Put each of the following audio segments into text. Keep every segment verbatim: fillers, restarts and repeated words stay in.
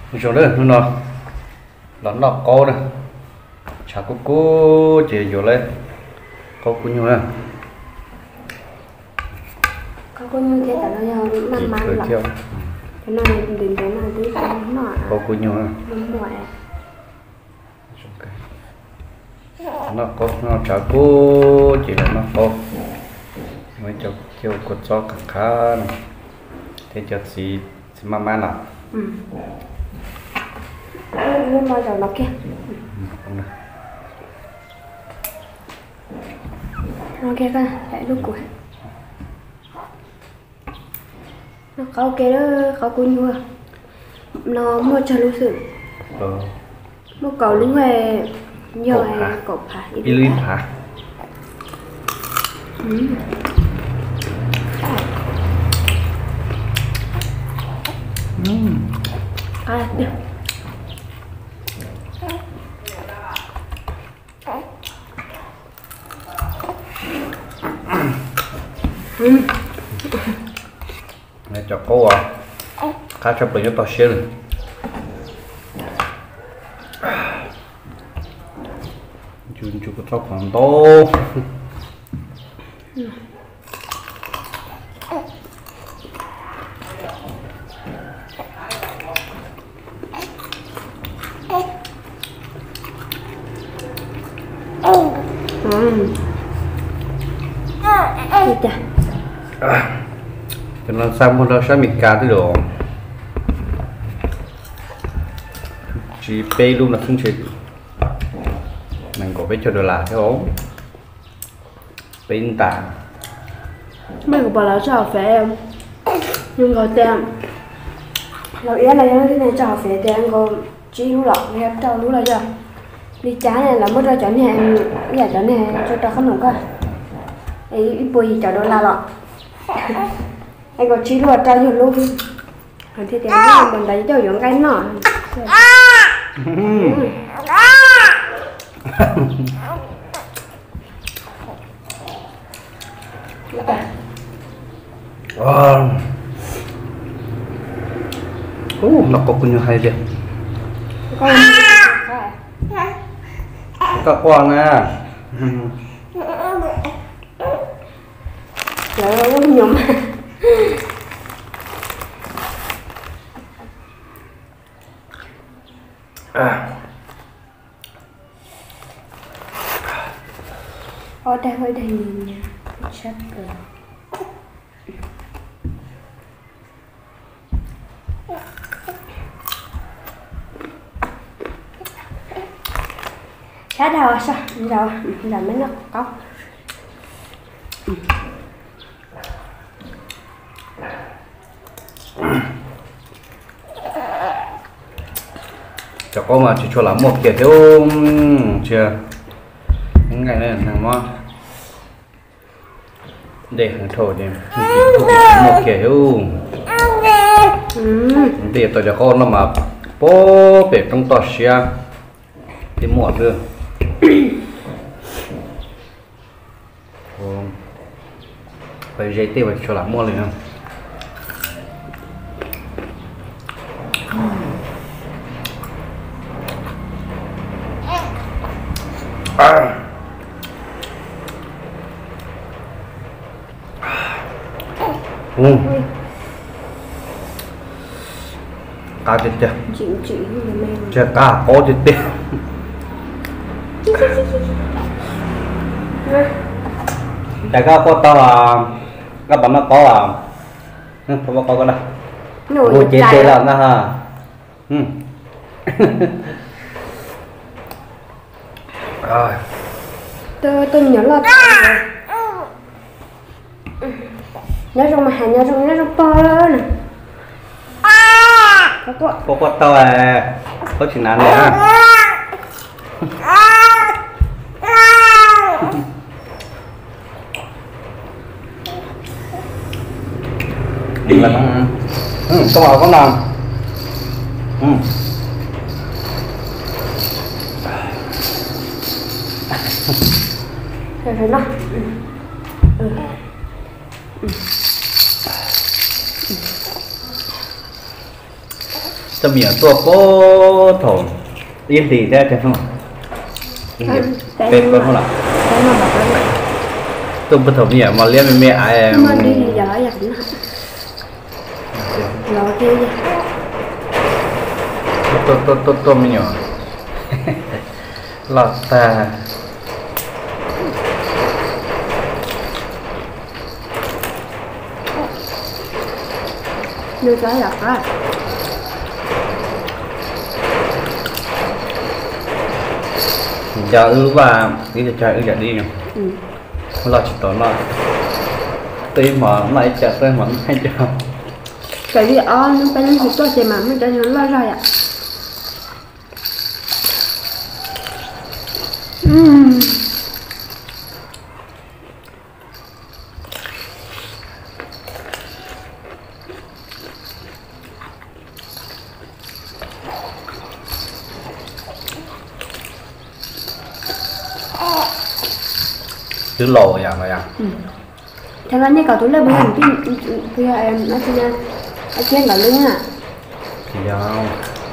chỗ đây nó nó nó có này chả có cố chỉ chỗ lên có cố nhiều này có cố nhiều cái cả nó mang mang lắm cái này đến cái này tới cái nó có cố nhiều này nó có nó chả cố chỉ là nó có mấy chỗ kêu cột gió khá khá này thế cho gì mang mang nào ừ luôn bao giờ nó kia nó kia coi lại lúc cuối nó có cái đó có cùi nhua nó mua cho lúc sự mua cầu lúc về nhiều hay cột hả đi lên hả à được này cho cô à cá cho bệnh nó to xíu này chun chun có tóc còn to cho nên sao muốn ra sao mình cá tới đồ chỉ pay luôn là không chỉ mình có biết cho đồ là thế không pin tàn mình có bảo là cho phải em nhưng có temเราý là những cái này cho phải tem có chỉ lúc lọ thì em cho lúc là giờ đi trái này là mất ra chỗ này giờ chỗ này cho tao không được coi ấy bùi cho đồ là lọ anh có chỉ luật cho nhiều luôn còn thì tiền cái mình đấy cho những cái nọ oh nó có cũng như hay vậy có con à lỡ cũng nhom ở đây hơi đầy nhìn nha chắc rồi khá đau à sao đau là mấy nó có cho con mà chỉ cho lắm một kiểu thiếu chưa những ngày này là mà để hàng thổi để một kiểu để tôi cho con nó mà bố bể trong tòa xe thì muộn được phải dây tê phải cho lắm mua liền không à. Ừ. Cá chết chưa? Chịu chịu chưa cá có chết chưa? Đại cá có to là các bạn nó có là không có có cái đâu. Ôi chết chết là nó ha. Ừ. Rồi. Tôi tôi nhớ là nhớ trong mà hàng nhớ trong nhớ trong to lên có có có to à có chuyện nào nữa là ừ, có vào có làm ừ. Rồi rồi nó ừ. Ừ. จะมีตัวโป้ถงyên thì ra cho không tên con không là cái mà bật lên tôi bắt đầu nhỉ mà liên với mẹ ai mà đi thì giờ vậy nó lo kia đi tôi tôi tôi tôi mới nhỏ lọt ta đưa cái lọt ra giờ ư và đi được chơi ư giờ đi nhỉ ừ. lo chỉ tốn lo tí mà lại chặt tới mà hay cho cái gì ó nó phải lên hộp cho chị mà mới cho nó lo ra ạ ừm cứ lồ vậy mà à thế là như cả tôi lấy bữa hành cái cái em nó chỉ ở trên là lưng à thì không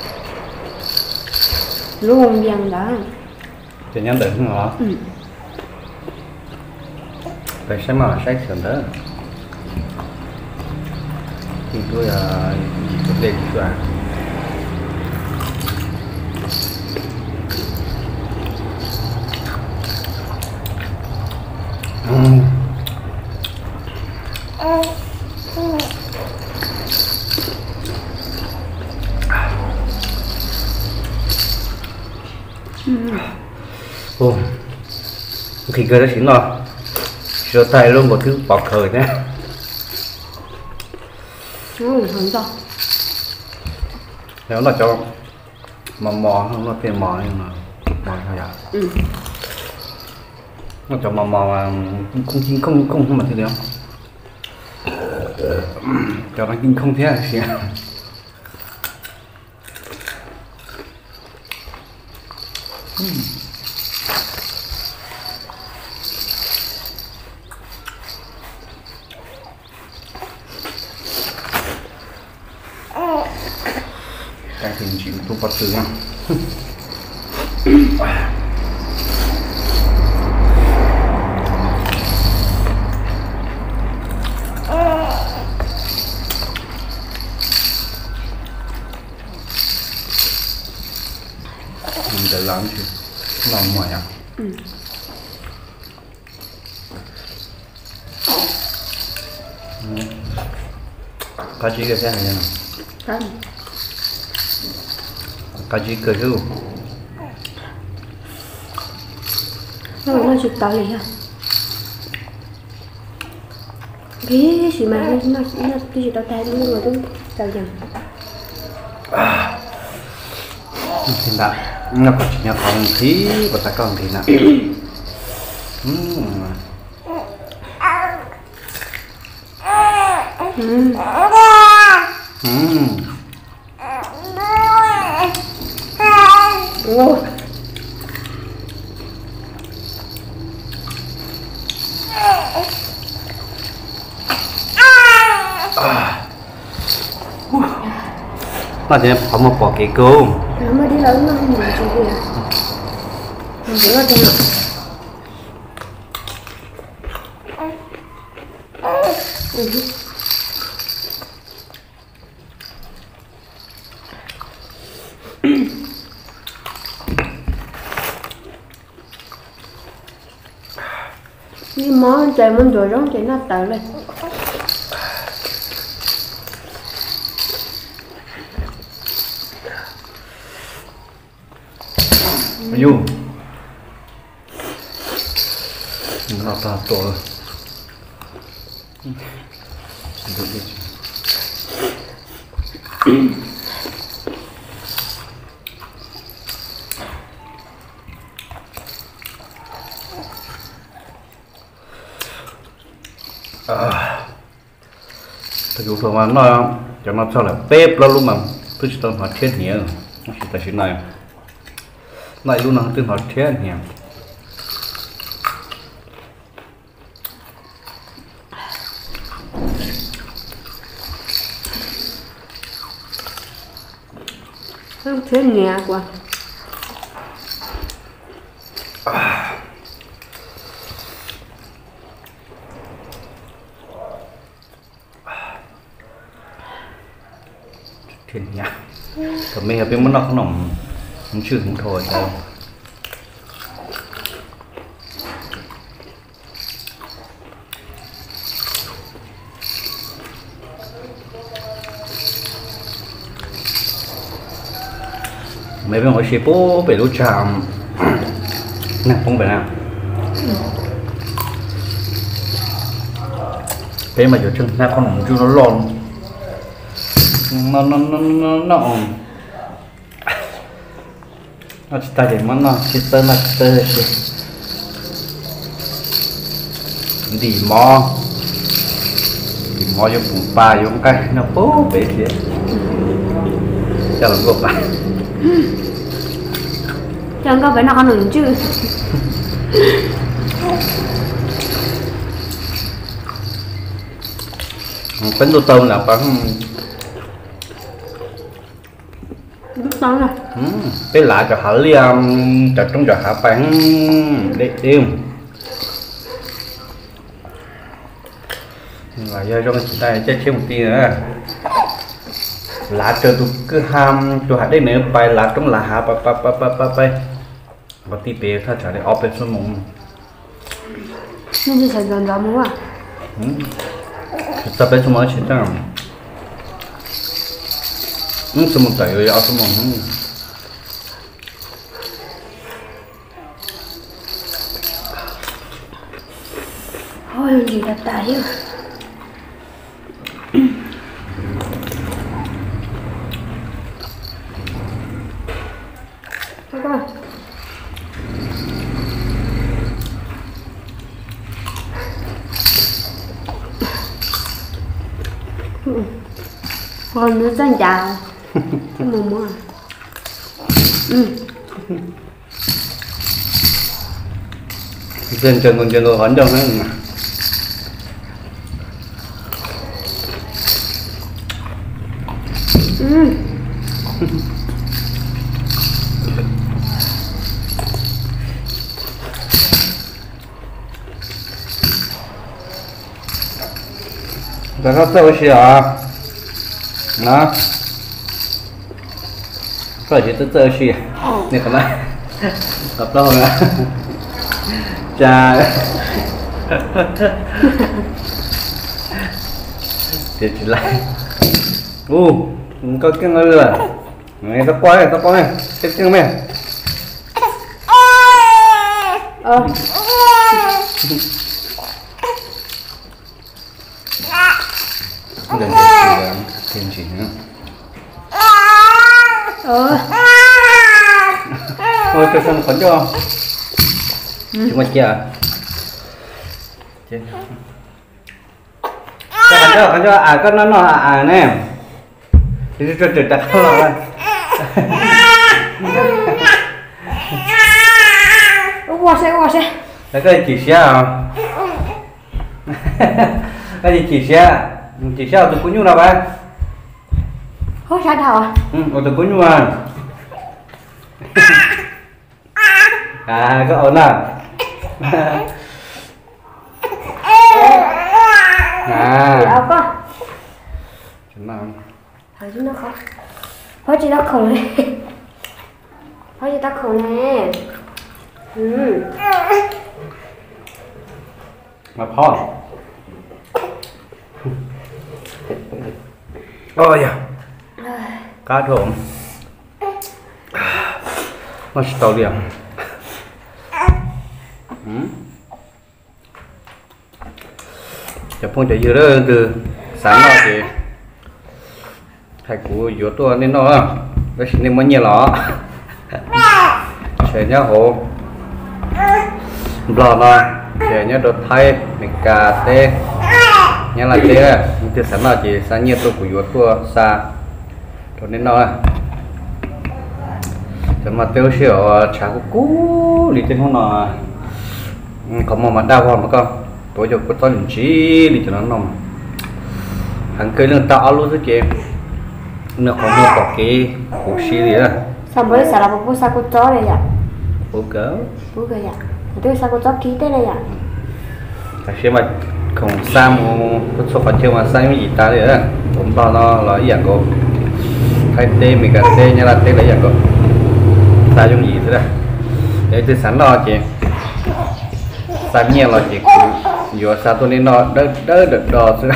luôn dần đó thì nhắn định không hả ừ. vậy sẽ mà sách sớm đó thì tôi là lên cho à Mm. Ồ, khi cơ đó xỉn rồi, rửa tay luôn một thứ bọt khởi nhé. Ừ, không sao. Nếu là cho mò mò không là tiền mò nhưng mà mò thôi à. Ừ. Nó cho mò mò mà không chín không không không mà thế được cho nó kinh không thế là gì cái tình chịu tôi bắt từ nha mình để làm chứ làm ngoài à ừ. Ừ. Cá chí cái thế này nè Cái cá chí cơ hưu nó nó chụp tao gì hả cái cái gì mà nó nó nó cái gì tao tay nó rồi tôi tao dần thì đã nó có chỉ nhà phòng khí và ta còn thì nào ừ. ừ. Ừ. Ồ. Nó chỉ có một quả cây cơm nó mới đi lớn nó không nhìn cho kìa mình chỉ có trên nào ừ. nhưng mà chạy mình rồi đó chạy nó tự lên Ayo, nó ta to rồi. À, tôi dùng thôi mà nó cho nó cho là bếp lo luôn mà tôi chỉ tao hỏi chết nhiều, nó chỉ tại chuyện này lại luôn là tôi hỏi chết nhiều. không thế nhẹ quá thiên nhạc còn mình ở bên món nó không nồng không chưa không thôi đâu mấy bên hỏi xe bố về lúc chạm nè không phải nào bên mà chỗ chân na con nồng chưa nó lon nó nó nó nó nó nó chỉ ta để mà nó chỉ tơ là tơ chứ đi mò đi mò cho bụng ba cho cái nó bố bể thế cho làm gộp lại chẳng có phải nó con đừng chứ bánh tô tôm là bánh đó rồi cái lạ cho hả liam cho trong cho hả bánh để tim và do trong chúng ta chơi chơi một tí nữa lá chờ tụ cứ ham cho hả đây nữa bài lá trong là hả ba ba ba ba ba ba và tí bé ta trả để ốp lên xuống mông nên chỉ thành dần dần đúng không ạ tập bên xuống mông chỉ tao ừ xuống mông tới rồi ốp xuống mông thôi gì là tải rồi còn nó danh chào cái mồm mua ừ dân chân còn chân rồi vẫn đâu nữa ừ Cái nó sâu xí à nó phải chỉ tới sâu xí này cái này tập đâu nữa cha thì chỉ lại u có cái người là này tao quay này tao quay này tiếp theo mày ờ đừng để thêm gì nữa ờ thôi cho xong khẩn cho chúng mày kia trên khẩn cho khẩn cho à có nó nó à nè thì cho trực đặt không rồi qua xe qua xe cái cái chỉ xe à cái gì chỉ xe chỉ xe từ cuối nhu nào bạn hốt sao đầu à ừ từ cuối nhu à à có ổn à à đâu có chúng nào thằng chúng nó không hốt chị nó khùng này hốt chị ta khùng nè ừ mà phò ôi da cá trộn nó sẽ tàu điểm chụp phong chạy dừa đó từ sáng đó thì thầy cụ dừa tua nên nó nó chỉ nên mấy nhiều lọ sẽ nhớ hộ lò nó sẽ nhớ đồ thay mình cà tê nhớ là tê từ sáng đó chỉ sáng nhiều tôi của dừa tua xa rồi nên nó cho mà tiêu xỉu chả có cú đi trên hôm nọ có một mặt đau hoàn mà con tối giờ có to điểm chí đi cho nó nồng hàng cây lương tạo luôn thế kìa nó có một có cái củ xí gì đó xong rồi sẽ là một bữa sau cô chó này ạ bố cỡ bố cái ạ tôi sau cô chó ký tên này ạ tại khi mà không sao một số phần chơi mà sao những gì ta đấy đó cũng bao nó là dạng của thay tê mình cả tê như là tê lấy dạng của sao những gì thế đó để tôi sẵn lo chị sao nhiều là chị vừa sao tôi nên nó đỡ đỡ được đò chứ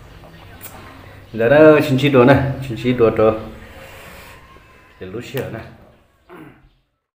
giờ đó chín chín đồ này chín chín đồ đồ để lúc xưa này